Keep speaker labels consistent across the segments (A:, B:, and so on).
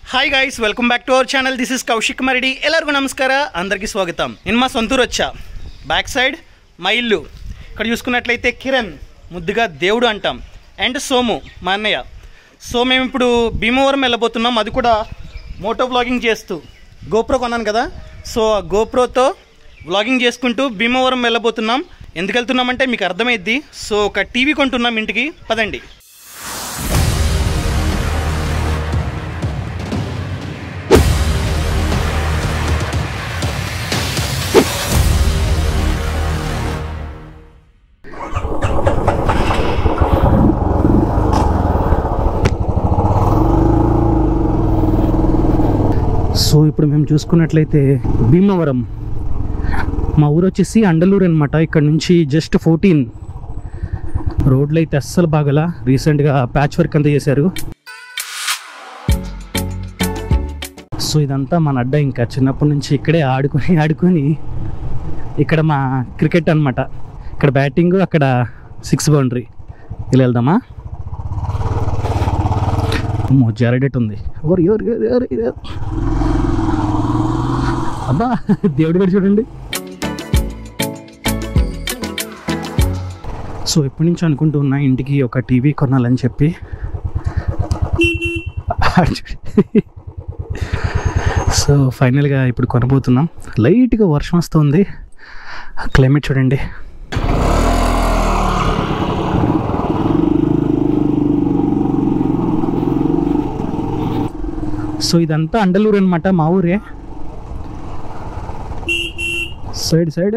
A: Hi guys welcome back to our channel this is Kaushik मरिडी एल्लरिगू नमस्कार अंदरिकी स्वागतम నేను మా సొంతూరు వచ్చా బ్యాక్ సైడ్ మా ఇల్లు ఇక్కడ చూసుకున్నట్లయితే కిరణ్ ముద్దుగా దేవుడు అంటాం అండ్ సోము మా అన్నయ్య సో మేము ఇప్పుడు భీమవరం వెళ్ళబోతున్నాం అది కూడా మోటో వ్లాగింగ్ చేస్తూ గోప్రో కొన్నాను కదా సో ఆ గోప్రోతో వ్లాగింగ్ చేసుకుంటూ భీమవరం వెళ్ళబోతున్నాం ఎందుకు వెళ్తున్నామంటే మీకు అర్థమైద్ది సో ఒక టీవీ కొంటున్నాం ఇంటికి పదండి సో ఇప్పుడు మేము చూసుకున్నట్లయితే భీమవరం మా ఊరు వచ్చేసి అండలూరు అనమాట ఇక్కడ నుంచి జస్ట్ 14 రోడ్లు అయితే అస్సలు బాగలా రీసెంట్గా ప్యాచ్ వర్క్ అంతా చేశారు సో ఇదంతా మన అడ్డ ఇంకా చిన్నప్పటి నుంచి ఇక్కడే ఆడుకొని ఇక్కడ మా క్రికెట్ అనమాట ఇక్కడ బ్యాటింగ్ అక్కడ 6 బౌండరీ ఇలా వెళ్దామా జారేడేట్ ఉంది అబ్బా దేవుడి గారు చూడండి సో ఎప్పటి నుంచి అనుకుంటూ ఉన్నా ఇంటికి ఒక టీవీ కొనాలని చెప్పి సో ఫైనల్గా ఇప్పుడు కొనబోతున్నాం లైట్గా వర్షం వస్తుంది క్లైమేట్ చూడండి సో ఇదంతా అండలూరు అనమాట మా ఊరే సైడ్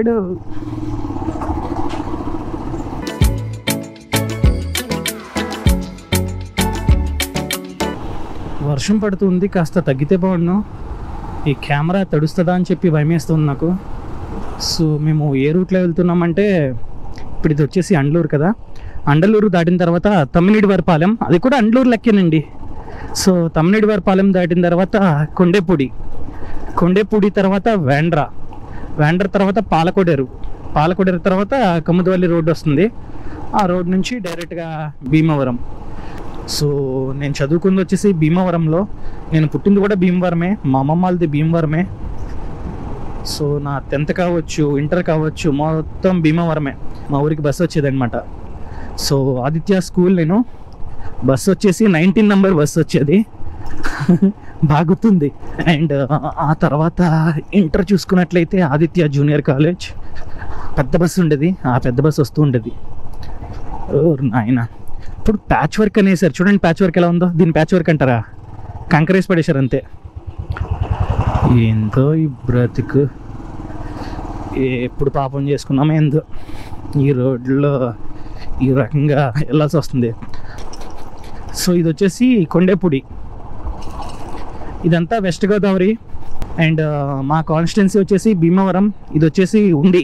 A: వర్షం పడుతుంది కాస్త తగ్గితే బాగుండు ఈ కెమెరా తడుస్తుందా అని చెప్పి భయం వేస్తుంది నాకు సో మేము ఏ రూట్లో వెళ్తున్నామంటే ఇప్పుడు ఇది వచ్చేసి అండలూరు కదా అండలూరు దాటిన తర్వాత తమ్మినేడివారిపాలెం అది కూడా అండలూరు లెక్కేనండి సో తమ్మినేడివారిపాలెం దాటిన తర్వాత కొండేపూడి తర్వాత వేండ్ర తర్వాత పాలకొడేరు తర్వాత కమ్ముదవల్లి రోడ్డు వస్తుంది ఆ రోడ్ నుంచి డైరెక్ట్గా భీమవరం సో నేను చదువుకుంది వచ్చేసి భీమవరంలో నేను పుట్టింది కూడా భీమవరమే మా అమ్మమ్మ వాళ్ళది భీమవరమే సో నా 10th కావచ్చు ఇంటర్ కావచ్చు మొత్తం భీమవరమే మా ఊరికి బస్సు వచ్చేదన్నమాట సో ఆదిత్య స్కూల్ నేను బస్సు వచ్చేసి 19 నెంబర్ బస్సు వచ్చేది బాగుతుంది అండ్ ఆ తర్వాత ఇంటర్ చూసుకున్నట్లయితే ఆదిత్య జూనియర్ కాలేజ్ పెద్ద బస్సు ఉండేది ఆ పెద్ద బస్సు వస్తూ ఉండేది నాయన ఇప్పుడు ప్యాచ్ వర్క్ అనేసారు చూడండి ప్యాచ్ వర్క్ ఎలా ఉందో దీని ప్యాచ్ వర్క్ అంటారా కంకరేసి పడేశారు అంతే ఏందో ఈ బ్రతుకు ఎప్పుడు పాపం చేసుకున్నామో ఏందో ఈ రోడ్లో ఈ రకంగా వెళ్ళాల్సి వస్తుంది సో ఇది వచ్చేసి కొండేపూడి ఇదంతా వెస్ట్ గోదావరి అండ్ మా కాన్స్టిట్యున్సీ వచ్చేసి భీమవరం ఇది వచ్చేసి ఉండి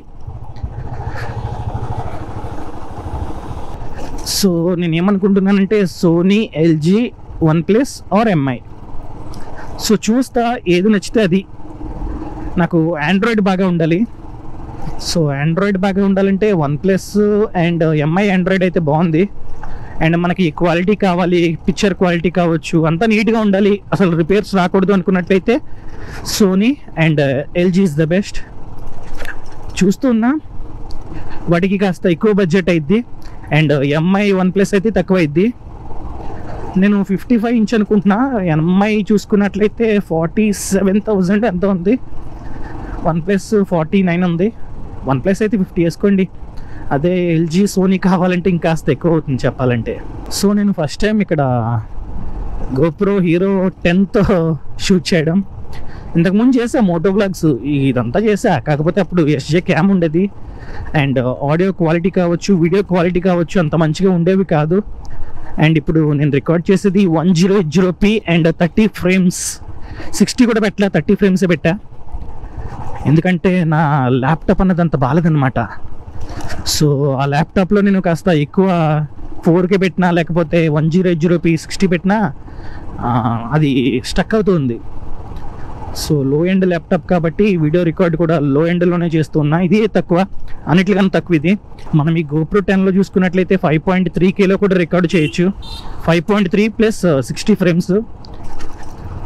A: సో నేను ఏమనుకుంటున్నానంటే Sony LG OnePlus or MI so చూస్తా ఏది నచ్చితే అది నాకు ఆండ్రాయిడ్ బాగా ఉండాలి సో ఆండ్రాయిడ్ బాగా ఉండాలంటే OnePlus అండ్ ఎంఐ ఆండ్రాయిడ్ అయితే బాగుంది అండ్ మనకి క్వాలిటీ కావాలి పిక్చర్ క్వాలిటీ కావచ్చు అంతా నీట్గా ఉండాలి అసలు రిపేర్స్ రాకూడదు అనుకున్నట్లయితే Sony and LG is the best చూస్తున్నా వాటికి కాస్త ఎక్కువ బడ్జెట్ అయిద్ది అండ్ ఎంఐ OnePlus అయితే తక్కువ అయిద్ది నేను 55 ఇంచ్ అనుకుంటున్నా ఎంఐ చూసుకున్నట్లయితే 47,000 ఎంత ఉంది OnePlus 49 ఉంది OnePlus అయితే 50 వేసుకోండి అదే ఎల్జీ సోనీ కావాలంటే ఇంకాస్త ఎక్కువ అవుతుంది చెప్పాలంటే సో నేను ఫస్ట్ టైం ఇక్కడ గోప్రో హీరో 10తో షూట్ చేయడం ఇంతకుముందు చేసా మోటో వ్లాగ్స్ ఇదంతా చేసా కాకపోతే అప్పుడు SJ క్యామ్ ఉండేది అండ్ ఆడియో క్వాలిటీ కావచ్చు వీడియో క్వాలిటీ కావచ్చు అంత మంచిగా ఉండేవి కాదు అండ్ ఇప్పుడు నేను రికార్డ్ చేసేది 1080p అండ్ 30 ఫ్రేమ్స్ 60 కూడా పెట్టలే 30 ఫ్రేమ్సే పెట్టా ఎందుకంటే నా ల్యాప్టాప్ అన్నది అంత బాలేదన్నమాట సో ఆ ల్యాప్టాప్లో నేను కాస్త ఎక్కువ 4K పెట్టినా లేకపోతే 1080p 60 పెట్టినా అది స్టక్ అవుతుంది సో లో ఎండ్ ల్యాప్టాప్ కాబట్టి వీడియో రికార్డ్ కూడా లో ఎండ్లోనే చేస్తున్నా ఇది తక్కువ అన్నిటికన్నా తక్కువ ఇది మనం ఈ GoPro 10లో చూసుకున్నట్లయితే 5.3Kలో కూడా రికార్డ్ చేయొచ్చు 5.3 ప్లస్ 60 ఫ్రేమ్స్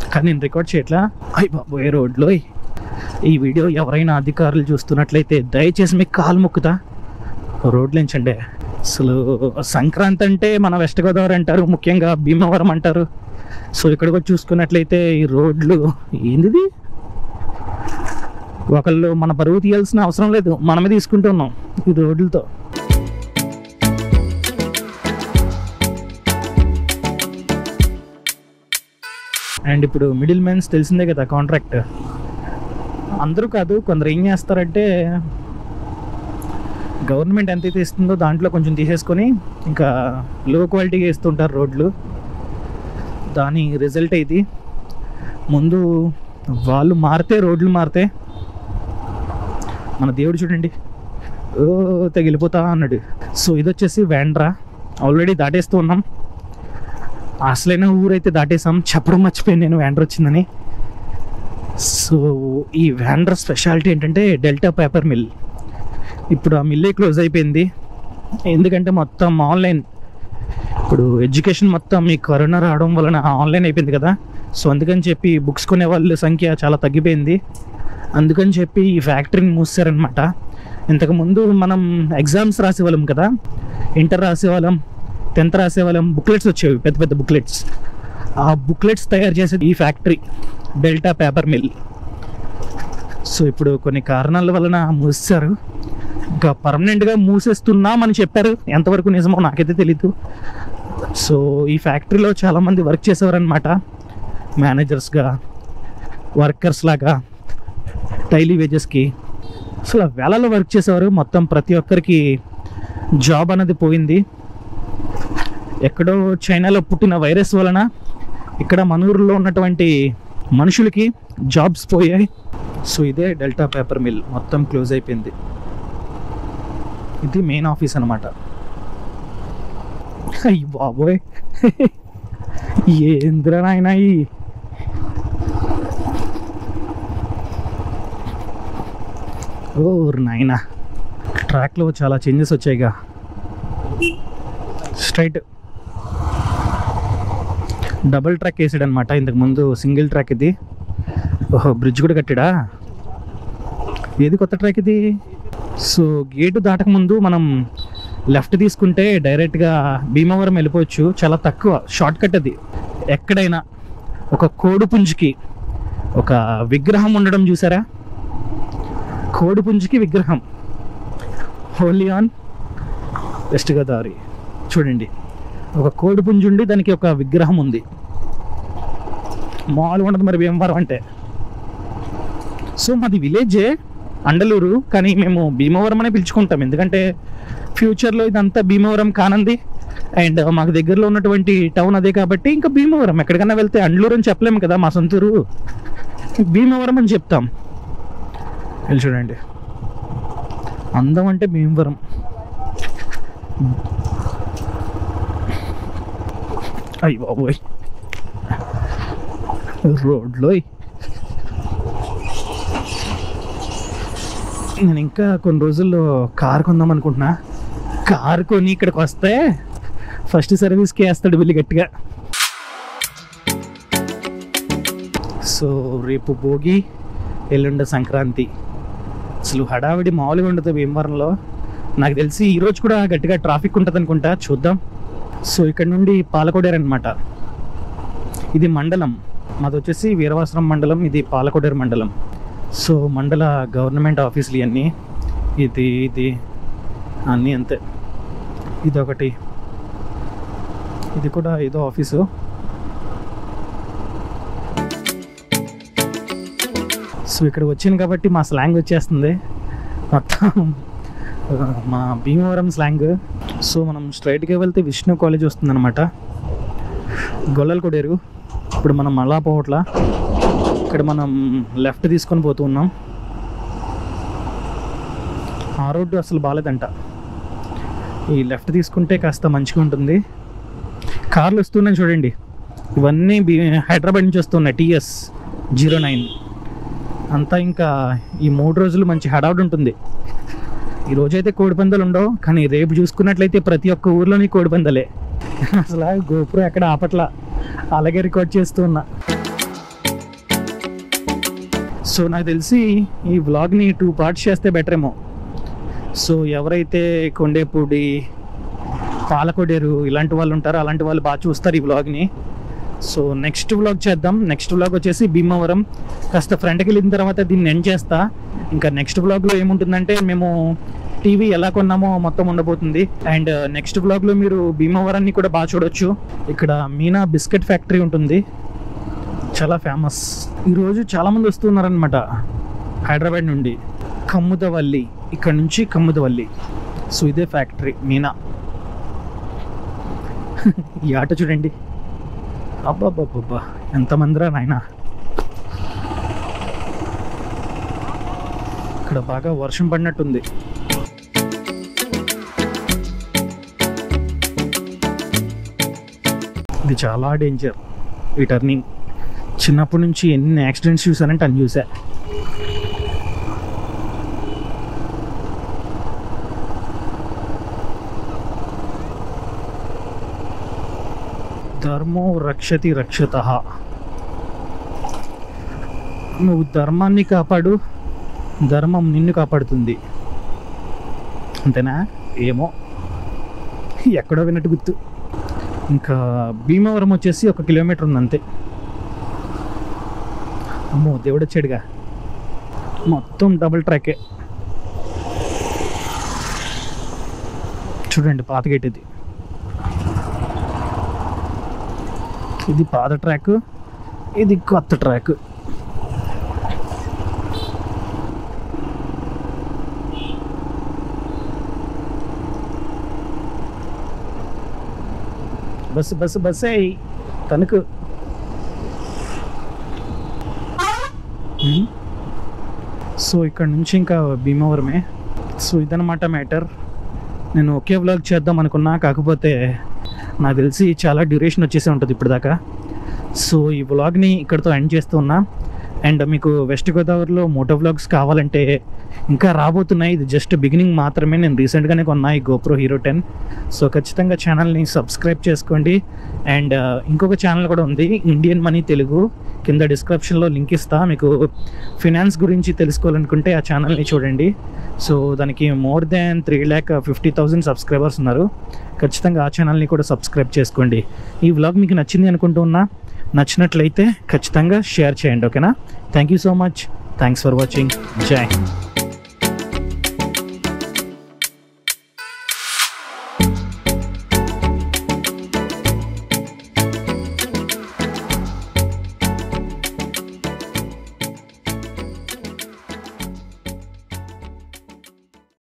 A: కానీ నేను రికార్డ్ చేయట్లా. అయ్యి బాబోయే రోడ్లో. ఈ వీడియో ఎవరైనా అధికారులు చూస్తున్నట్లయితే దయచేసి మీకు కాలు మొక్కుతా రోడ్లు ఎంచండి. అసలు సంక్రాంతి అంటే మన వెస్ట్ గోదావరి అంటారు, ముఖ్యంగా భీమవరం అంటారు. సో ఇక్కడికి వచ్చి చూసుకున్నట్లయితే ఈ రోడ్లు ఏంది, ఒకళ్ళు మన బరువు తీయాల్సిన అవసరం లేదు, మనమే తీసుకుంటున్నాం ఈ రోడ్లతో. అండ్ ఇప్పుడు మిడిల్ మ్యాన్స్ తెలిసిందే కదా, కాంట్రాక్ట్ అందరూ కాదు, కొందరు ఏం చేస్తారంటే గవర్నమెంట్ ఎంతైతే ఇస్తుందో దాంట్లో కొంచెం తీసేసుకొని ఇంకా లో క్వాలిటీగా ఇస్తుంటారు రోడ్లు. దాని రిజల్ట్ ఇది. ముందు వాళ్ళు మారితే రోడ్లు మారితే. మన దేవుడు చూడండి తగిలిపోతా అన్నాడు. సో ఇది వచ్చేసి వ్యాండ్రా, ఆల్రెడీ దాటేస్తూ ఉన్నాం. అసలైన ఊరైతే దాటేసాం. చెప్పడం మర్చిపోయాను నేను వ్యాండ్రా వచ్చిందని. సో ఈ వ్యాండ్రా స్పెషాలిటీ ఏంటంటే డెల్టా పేపర్ మిల్. ఇప్పుడు ఆ మిల్లే క్లోజ్ అయిపోయింది, ఎందుకంటే మొత్తం ఆన్లైన్. ఇప్పుడు ఎడ్యుకేషన్ మొత్తం ఈ కరోనా రావడం వలన ఆన్లైన్ అయిపోయింది కదా. సో అందుకని చెప్పి బుక్స్ కొనే వాళ్ళ సంఖ్య చాలా తగ్గిపోయింది. అందుకని చెప్పి ఈ ఫ్యాక్టరీని మూసారనమాట. ఇంతకుముందు మనం ఎగ్జామ్స్ రాసేవాళ్ళం కదా, ఇంటర్ రాసేవాళ్ళం, 10th రాసేవాళ్ళం. బుక్లెట్స్ వచ్చేవి, పెద్ద పెద్ద బుక్లెట్స్. ఆ బుక్లెట్స్ తయారు చేసేది ఈ factory Delta paper mill. So ఇప్పుడు కొన్ని కారణాల వలన మూసారు, ఇంకా పర్మనెంట్గా మూసేస్తున్నామని చెప్పారు. ఎంతవరకు నిజమో నాకైతే తెలీదు. సో ఈ ఫ్యాక్టరీలో చాలామంది వర్క్ చేసేవారనమాట, మేనేజర్స్గా, వర్కర్స్ లాగా, డైలీ వేజెస్కి. అసలు వేళలో వర్క్ చేసేవారు. మొత్తం ప్రతి ఒక్కరికి జాబ్ అనేది పోయింది. ఎక్కడో చైనాలో పుట్టిన వైరస్ వలన ఇక్కడ మన ఊరిలో ఉన్నటువంటి మనుషులకి జాబ్స్ పోయాయి. సో ఇదే డెల్టా పేపర్ మిల్ మొత్తం క్లోజ్ అయిపోయింది. ఇది మెయిన్ ఆఫీస్ అనమాట. అయ్యి బాబోయ్ ఏంద్రా నాయనా. ఓ నాయనా, ట్రాక్లో చాలా చేంజెస్ వచ్చాయిగా. స్ట్రైట్ డబుల్ ట్రాక్ వేసాడు అనమాట, ఇంతకుముందు సింగిల్ ట్రాక్ ఇది. ఓహో, బ్రిడ్జ్ కూడా కట్టాడా. ఏది కొత్త ట్రాక్ ఇది. సో గేటు దాటకముందు మనం లెఫ్ట్ తీసుకుంటే డైరెక్ట్గా భీమవరం వెళ్ళిపోవచ్చు. చాలా తక్కువ షార్ట్ కట్ అది. ఎక్కడైనా ఒక కోడిపుంజుకి ఒక విగ్రహం ఉండడం చూసారా, కోడిపుంజుకి విగ్రహం హోలీ ఆన్ వెస్ట్ గోదావరి. చూడండి, ఒక కోడిపుంజు ఉండి దానికి ఒక విగ్రహం ఉంది. మామూలుగా ఉండదు మరి భీమవరం అంటే. సో మాది విలేజే అండలూరు, కానీ మేము భీమవరం అనే పిలుచుకుంటాం, ఎందుకంటే ఫ్యూచర్లో ఇదంతా భీమవరం కానంది. అండ్ మాకు దగ్గరలో ఉన్నటువంటి టౌన్ అదే కాబట్టి ఇంకా భీమవరం. ఎక్కడికైనా వెళ్తే అండలూరు అని చెప్పలేము కదా, మా సొంతూరు. భీమవరం అని చెప్తాం. వెళ్ళి చూడండి, అందం అంటే భీమవరం. అయ్యి బాబోయ్ రోడ్లో. నేను ఇంకా కొన్ని రోజుల్లో కారు కొందాం అనుకుంటున్నా. కారు కొని ఇక్కడికి వస్తే ఫస్ట్ సర్వీస్కి వేస్తాడు బిల్లు గట్టిగా. సో రేపు భోగి, ఎల్లుండ సంక్రాంతి. అసలు హడావిడి మామూలుగా ఉండదు భీమవరంలో. నాకు తెలిసి ఈరోజు కూడా గట్టిగా ట్రాఫిక్ ఉంటుంది అనుకుంటా, చూద్దాం. సో ఇక్కడ నుండి పాలకోడేరు అనమాట. ఇది మండలం, మాది వచ్చేసి వీరవాసరం మండలం, ఇది పాలకోడేరు మండలం. సో మండల గవర్నమెంట్ ఆఫీసులు ఇవన్నీ. ఇది అన్నీ అంతే. ఇదొకటి, ఇది కూడా ఏదో ఆఫీసు. సో ఇక్కడ వచ్చాను కాబట్టి మా స్లాంగ్ వచ్చేస్తుంది మొత్తం, మా భీమవరం స్లాంగ్. సో మనం స్ట్రైట్గా వెళ్తే విష్ణు కాలేజ్ వస్తుంది అనమాట, గొల్లల కొడేరు. ఇప్పుడు మనం మళ్ళా పోవట్లా, ఇక్కడ మనం లెఫ్ట్ తీసుకొని పోతూ ఉన్నాం. ఆ రోడ్డు అసలు బాగాలేదంట, ఈ లెఫ్ట్ తీసుకుంటే కాస్త మంచిగా ఉంటుంది. కార్లు వస్తున్నాయి చూడండి, ఇవన్నీ హైదరాబాద్ నుంచి వస్తున్నాయి, TS 09 అంతా. ఇంకా ఈ 3 రోజులు మంచి హడావుడి ఉంటుంది. ఈరోజైతే కోడిపందాలు ఉండవు, కానీ రేపు చూసుకున్నట్లయితే ప్రతి ఒక్క ఊర్లోని కోడిపందాలే. అసలు గోపురం ఎక్కడ ఆపట్లా, అలాగే రికార్డ్ చేస్తూ ఉన్నా. సో నాకు తెలిసి ఈ వ్లాగ్ని 2 పార్ట్స్ చేస్తే బెటర్ ఏమో. సో ఎవరైతే కొండేపూడి, పాలకొడేరు ఇలాంటి వాళ్ళు ఉంటారో అలాంటి వాళ్ళు బాగా చూస్తారు ఈ వ్లాగ్ని. సో నెక్స్ట్ వ్లాగ్ చేద్దాం. నెక్స్ట్ వ్లాగ్ వచ్చేసి భీమవరం. కాస్త ఫ్రంట్కి వెళ్ళిన తర్వాత దీన్ని ఎండ్ చేస్తా. ఇంకా నెక్స్ట్ వ్లాగ్లో ఏముంటుందంటే మేము టీవీ ఎలా కొన్నామో మొత్తం ఉండబోతుంది. అండ్ నెక్స్ట్ వ్లాగ్లో మీరు భీమవరాన్ని కూడా బాగా చూడొచ్చు. ఇక్కడ మీనా బిస్కెట్ ఫ్యాక్టరీ ఉంటుంది, చాలా ఫేమస్. ఈరోజు చాలామంది వస్తున్నారనమాట హైదరాబాద్ నుండి. కమ్ముదవల్లి, ఇక్కడ నుంచి కమ్ముదవల్లి. సో ఇదే ఫ్యాక్టరీ మీనా. ఈ ఆట చూడండి, అబ్బాబ్బాబ్బా ఎంతమందిరా నాయన. ఇక్కడ బాగా వర్షం పడినట్టుంది. ఇది చాలా డేంజర్ ఈ టర్నింగ్. చిన్నప్పటి నుంచి ఎన్ని యాక్సిడెంట్స్ చూసానంటే అన్ని చూసా. ధర్మో రక్షతి రక్షతః. నువ్వు ధర్మాన్ని కాపాడు, ధర్మం నిన్ను కాపాడుతుంది. అంతేనా? ఏమో, ఎక్కడో విన్నట్టు గుర్తు. ఇంకా భీమవరం వచ్చేసి 1 కిలోమీటర్ ఉంది అంతే. అమ్మో దేవుడు వచ్చాడుగా. మొత్తం డబుల్ ట్రాకే. చూడండి పాత గేట్ ఇది. ఇది పాత ట్రాక్, ఇది కొత్త ట్రాక్. బస్సు బస్సు బస్సే తనకు. సో ఇక్కడ నుంచి ఇంకా భీమవరమే. సో ఇదన్నమాట మ్యాటర్. నేను ఒకే వ్లాగ్ చేద్దాం అనుకున్నా, కాకపోతే నాకు తెలిసి చాలా డ్యూరేషన్ వచ్చేసి ఉంటుంది ఇప్పుడు దాకా. సో ఈ వ్లాగ్ని ఇక్కడితో ఎండ్ చేస్తూ ఉన్నా. అండ్ మీకు వెస్ట్ గోదావరిలో మోటో వ్లాగ్స్ కావాలంటే ఇంకా రాబోతున్నాయి. ఇది జస్ట్ బిగినింగ్ మాత్రమే. నేను రీసెంట్గానే కొన్నా ఈ గోప్రో హీరో 10. సో ఖచ్చితంగా ఛానల్ని సబ్స్క్రైబ్ చేసుకోండి. అండ్ ఇంకొక ఛానల్ కూడా ఉంది, ఇండియన్ మనీ తెలుగు. కింద డిస్క్రిప్షన్లో లింక్ ఇస్తా. మీకు ఫినాన్స్ గురించి తెలుసుకోవాలనుకుంటే ఆ ఛానల్ని చూడండి. సో దానికి మోర్ దాన్ 3,50,000 సబ్స్క్రైబర్స్ ఉన్నారు. ఖచ్చితంగా ఆ ఛానల్ని కూడా సబ్స్క్రైబ్ చేసుకోండి. ఈ వ్లాగ్ మీకు నచ్చింది అనుకుంటూ ఉన్నా. నచ్చినట్లయితే ఖచ్చితంగా షేర్ చేయండి. ఓకేనా? Thank you so much. Thanks for watching. Jai Hind.